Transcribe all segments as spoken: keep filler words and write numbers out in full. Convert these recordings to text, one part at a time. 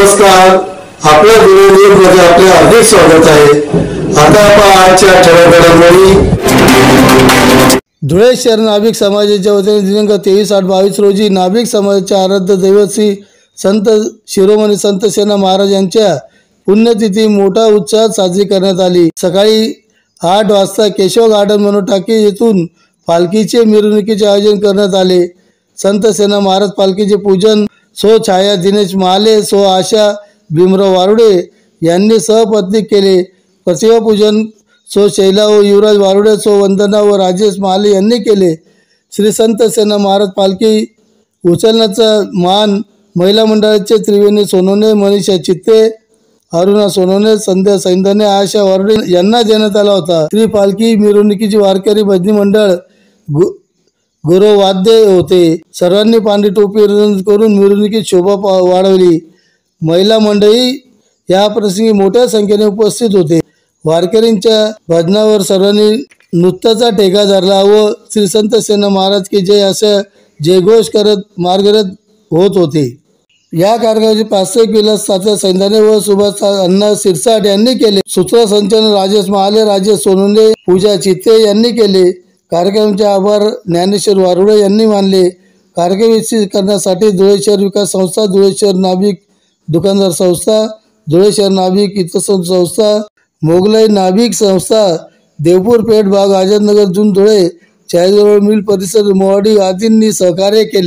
नमस्कार, आपल्या न्यूज मध्ये आपले हार्दिक स्वागत आहे। आता आपण आजच्या ठळक घडामोडी। धुळे शहर नाभिक समाजाच्या वतीने दिनांक तेवीस आठ बावीस रोजी नाभिक समाजाचे आराध्य दैवत श्री संत शिरोमणी संत सेना महाराज यांच्या पुण्यतिथी मोठा उत्साहात साजरी करण्यात आली। सकाळी आठ वाजता केशव गार्डन मनोर टाकी येथून पालखीचे मिरवणुकीचे आयोजन करण्यात आले। संत सेना महाराज पालखीचे पूजन सो छाया दिनेश महाले सो आशा भीमराव वारुडे यांनी सहपत्नी केले। प्रतिमा पूजन सो शैला व युवराज वारुडे सो वंदना व राजेश महाले यांनी केले। श्री संत सेना महाराज पालखी उचलण्याचा मान महिला मंडळाचे त्रिवेणी सोनवणे, मनीषा चित्ते, अरुणा सोनवणे, संध्या सैंदने, आशा वारुडे यांना देण्यात आला होता। श्री पालखी मिरवणुकीची वारकरी भजनी मंडळ गुरु वाद्य होते। सर्वांनी पांढरी टोपी करून मिरवणुकीत शोभा वाढवली। महिला मंडळी या प्रसंगी मोठ्या संख्येने उपस्थित होते। वारकरींच्या भजनावर सर्वांनी नृत्याचा ठेका धरला व श्री संत सेना महाराज की जय असे जयघोष करत मार्गरत होत होते। या कार्यक्रमाचे प्रास्ताविक विलास तात्या सैंदाने व सुभाष अण्णा सिरसाट यांनी केले। सूत्रसंचालन राजेश महाले, राजेश सोनवणे, पूजा चित्ते यांनी केले। कार्यक्रमाचे आभार ज्ञानेश्वर वारुडे यांनी मानले। कार्यक्रम विकसित करण्यासाठी धुळे शहर विकास संस्था, धुळे शहर नाभिक दुकानदार संस्था, धुळे शहर नाभिक हितसंघ संस्था, मोगलाई नाभिक संस्था, देवपूर पेठ भाग आझादनगर जून धुळे, चाळीसगाव मिल परिसर मोवाडी आदींनी सहकार्य केले।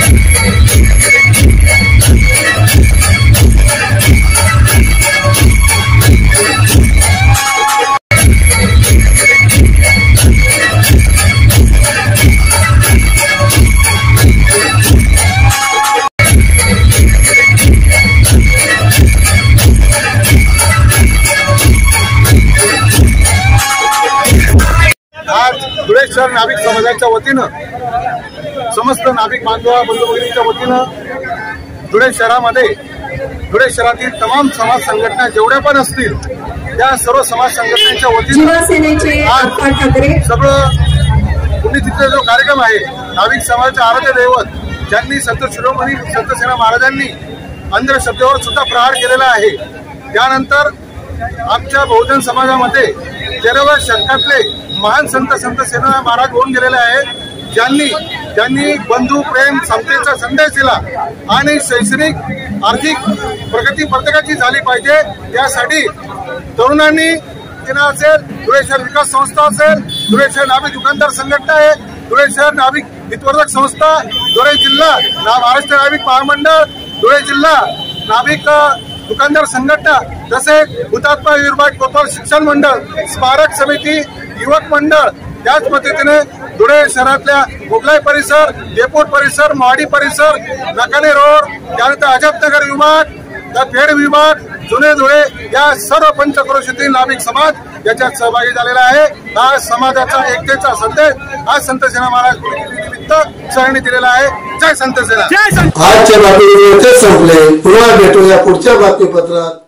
आज धुळे शहर नाभिक समाजाच्या वतीनं, समस्त नाभिक बांधवा बंधू भगिनींच्या वतीनं धुळे शहरामध्ये धुळे शहरातील तमाम समाज संघटना जेवढ्या पण असतील त्या सर्व समाज संघटनांच्या वतीनं आज सगळं पुण्यतिथीचा जो कार्यक्रम आहे, नाभिक समाजाचे आराध्य दैवत ज्यांनी संत शिरोमणी संत सेना महाराजांनी अंधश्रद्धेवर सुद्धा प्रहार केलेला आहे। त्यानंतर आमच्या बहुजन समाजामध्ये तेराव्या शतकातले महान संत संत सेना महाराज होऊन गेलेले आहेत, ज्यांनी ज्यांनी बंधू प्रेम समतेचा संदेश दिला आणि शैक्षणिक आर्थिक प्रगती प्रत्येकाची झाली पाहिजे यासाठी तरुणांनी सेना असेल, धुळे शहर विकास संस्था असेल, धुळे शहर नाभिक दुकानदार संघटना आहे, धुळे शहर नाभिक हितवर्धक संस्था, धुळे जिल्हा महाराष्ट्र नाभिक महामंडळ, धुळे जिल्हा नाभिक दुकानदार संघटना, तसे हुतात्मा वीरबाई कोतवाल शिक्षण मंडळ, स्मारक समिती, युवक मंडळ, त्याच पद्धतीने धुळे शहरातल्या मोगलाई परिसर, देवपूर परिसर, मोवाडी परिसर, नकाने रोड, त्यानंतर अजबनगर विभाग, पेठ विभाग, जुने धुळे या सर्व पंचक्रोशीतील नाभिक समाज याच्यात सहभागी झालेला आहे। हा समाजाचा एकतेचा संदेश आज संत सेना महाराज निमित्त सगळ्यांनी दिलेला आहे। जय संत सेना। आजच्या बातमीपत्र संपले, पुन्हा भेटूया पुढच्या बातमीपत्रात।